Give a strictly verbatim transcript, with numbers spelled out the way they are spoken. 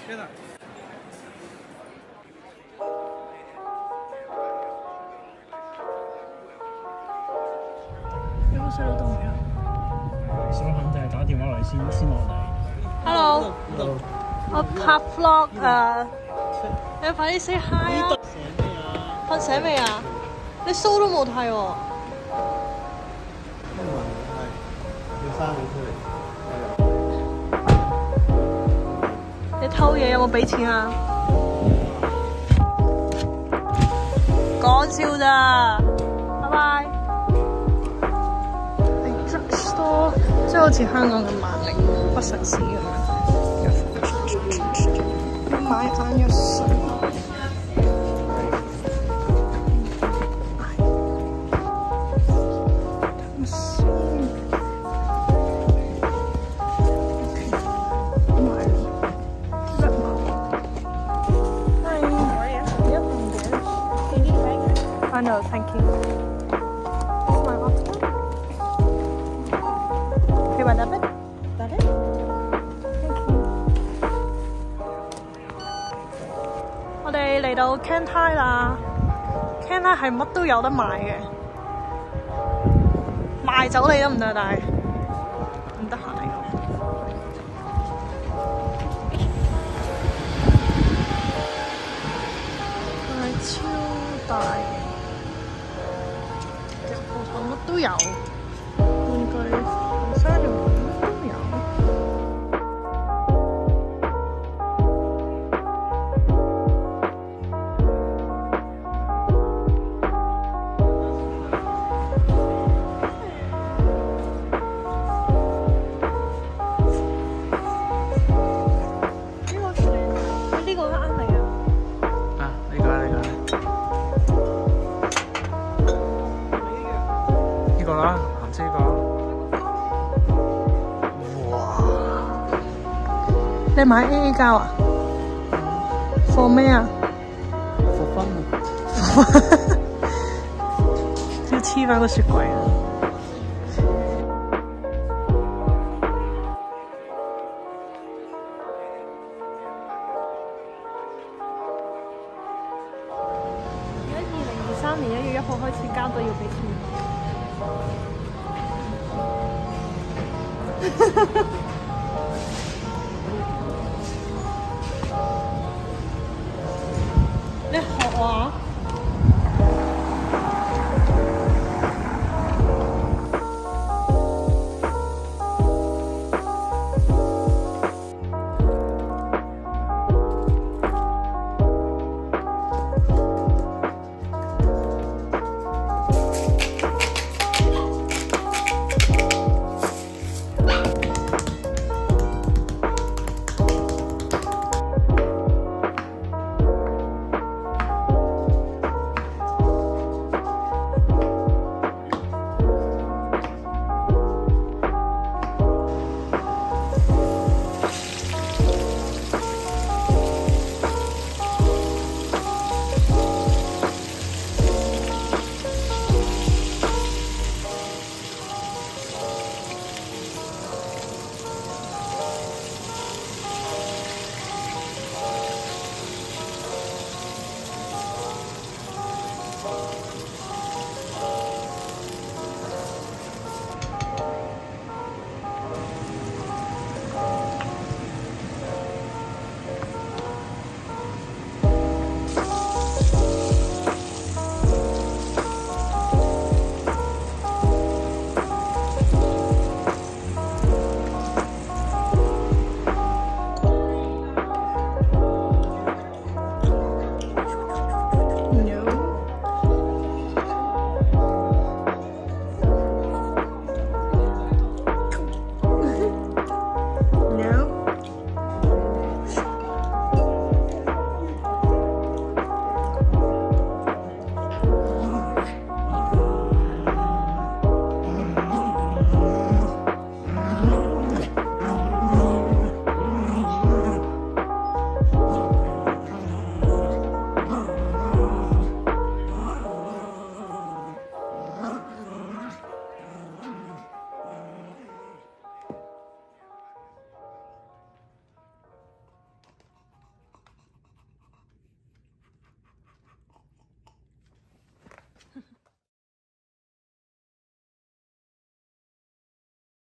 天哪！ 有冇細路凍㗎？ 小肯就係打電話嚟先先落嚟。 Hello， 我拍 vlog 啊！你快啲 say hi 啊！瞓醒未啊？你 show 都冇睇喎。 因為係要生你出嚟。 你偷嘢有冇俾錢啊？講笑咋，拜拜。drugstore 即係好似香港嘅萬寧屈臣氏咁樣，買眼藥水。I know, thank you. It's my water. Okay, my debit. That it? Thank you. 我哋嚟到 Cantai 啦 ，Cantai 係乜都有得買嘅，賣酒你得唔得？但係唔得閒嚟講。係超大嘅。乜都有，玩具、行山用品都有。呢個呢個啱你啊！ 啊，呢個呢個。呢個啦，藍色呢個。哇！ 你買 A A 膠啊？放咩啊？ 復分啊！ 要黐翻個雪櫃啊！而家二零二三年一月一號開始交隊要俾錢。你學我啊？